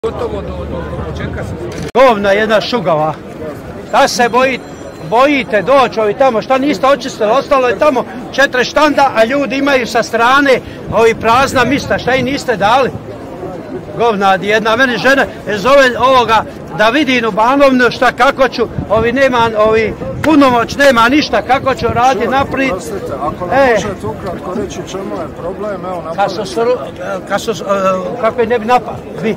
Gotovo do početka se. Govna jedna šugava. Da se bojite doći ovi tamo, šta niste očistili, ostalo je tamo 4 štanda, a ljudi imaju sa strane ovi prazna mista, šta i niste dali. Govna jedna, meni žena zove ovoga da vidim u Banovnu šta kako ću, ovi punomoć nema ništa, kako ću raditi naprijed. Ako ne možete ukratko reći čemu je problem, evo napraviti. Kako je ne bi napao,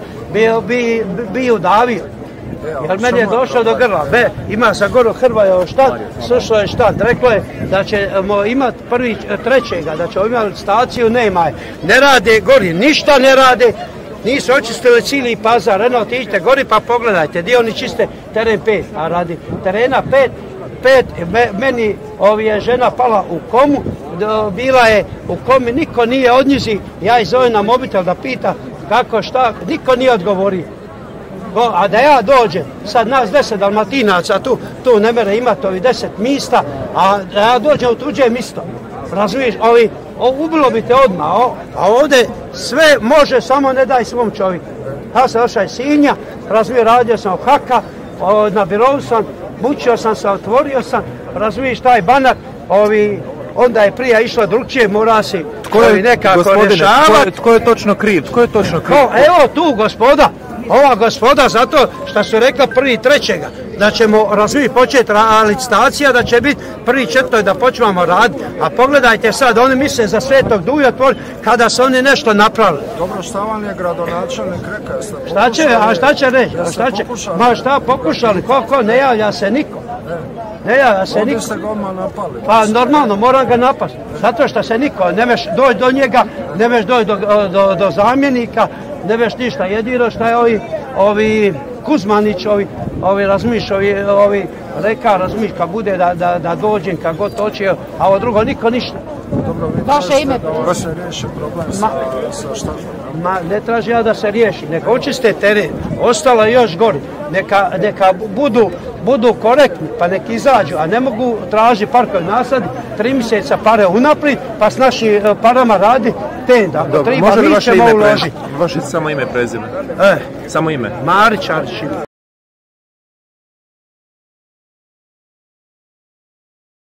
bi udavio. Jer meni je došao do grla, ima sa goru Hrvaja štand, slušao je štand, reklo je da ćemo imati 1.3. da ćemo imati licitaciju, nema je. Ne rade gori, ništa ne rade, nisu očistili cijeli Pazar, eno otiđite gori pa pogledajte, gdje oni čiste teren 5, a radi terena 5, meni je žena pala u komu, bila je u komi, niko nije odnjizi, ja ih zovem na mobitel da pita kako šta, niko nije odgovorio. A da ja dođem, sad nas 10 Dalmatinaca tu ne mere imati ovi 10 mista, a da ja dođem u tuđe misto, razumiješ, ubilo bi te odmah, a ovdje sve može, samo ne daj svom čovjeku. Ja sam došao iz Sinja, razumiješ, radio sam u Haka, na birovu sam, mučio sam se, otvorio sam, razumiješ, taj banak, onda je prija išla drugčije, mora si nekako rješavati. Tko je točno kriv? Evo tu gospoda. Ova gospoda zato što su rekla 1.3. da ćemo početi licitacija, da će biti 1.4. da počnemo raditi. A pogledajte sad, oni misle za Svetog Duja kada su oni nešto napravili. Dobro, šta vam je gradonačelnik rekao? Šta će reći? Ma šta pokušali? Ko? Ne javlja se niko. Ne javlja se niko. Ovdje ste ga odmah napali. Pa normalno, moram ga napasti. Zato što se niko, ne meš doći do njega, ne meš doći do zamjenika, ne veš ništa, jedino šta je ovi Kuzmanić, ovi razmiš, ovi reka, razmiš, kad bude da dođem, kad god toči, a ovo drugo niko ništa. Vaše ime? Da se riješi problem sa šta? Ne traži ja da se riješi, neka očiste teren, ostalo je još gori, neka budu korektni, pa nek izađu, a ne mogu tražiti parkovi nasadi, 3 mjeseca pare unaprijed, pa s našim parama radi tenda. Može li vaše ime, vaše samo ime, prezime? Samo ime? Marić Aršin.